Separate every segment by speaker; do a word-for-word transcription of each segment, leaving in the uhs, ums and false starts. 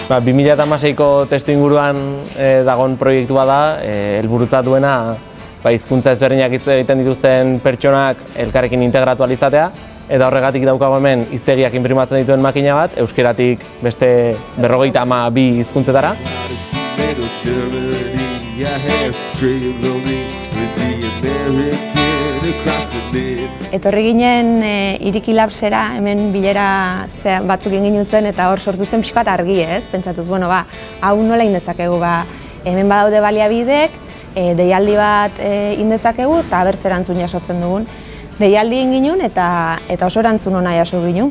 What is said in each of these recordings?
Speaker 1: Ba, bi mila hamaseiko testu inguruan e, dagoen proiektua da, e, helburutzat duena ba, hizkuntza ezberdinak egiten dituzten pertsonak elkarrekin integratu ahal izatea, eta horregatik daukago hemen hiztegiak inprimatzen dituen makina bat, euskeratik beste berrogeita ama bi hizkuntzetara.
Speaker 2: Etorri ginen e, Iriki Labsera, hemen bilera batzuk egin zen eta hor sortu zen pixka bat argi, ez? Pentsatuz, bueno, ba, hau nola indezakegu, ba, hemen badaude baliabidek, e, deialdi bat e, indezakegu eta berz erantzun jasotzen dugun. Deialdi egin ginen eta, eta oso erantzun ona jaso ginen.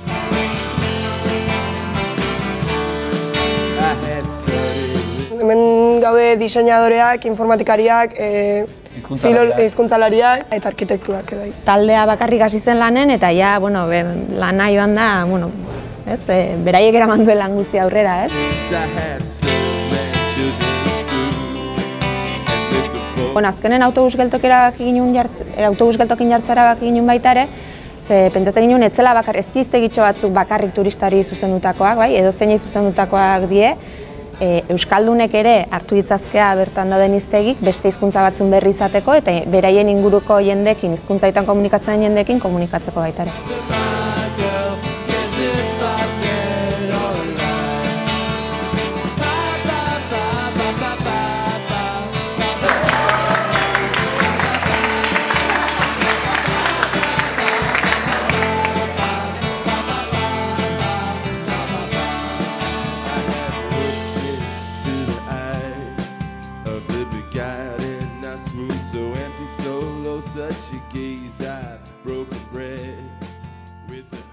Speaker 3: Hemen gaude diseinadoreak, informatikariak, e, hizkuntzalariak eta arkitektuak edo.
Speaker 2: Taldea bakarrik hasi zen lanen eta ja, bueno, be, lana joan da, bueno, ez, e, beraiek eraman duen lan guztia aurrera, ez? Bueno, azkenen autobus geltokerak egin autobus geltokin jartzera bak egin baita ere, ze pentsatzen ginen etzela bakar, ez diztegitxo batzuk bakarrik turistari zuzendutakoak, bai, edo zeinei zuzendutakoak die, e, euskaldunek ere hartu ditzazkea bertan dauden hiztegik beste hizkuntza batzun berri izateko eta beraien inguruko jendekin, hizkuntzaitan komunikatzen jendekin komunikatzeko baita ere.
Speaker 4: So empty, so low, such a gaze, I've broken bread with the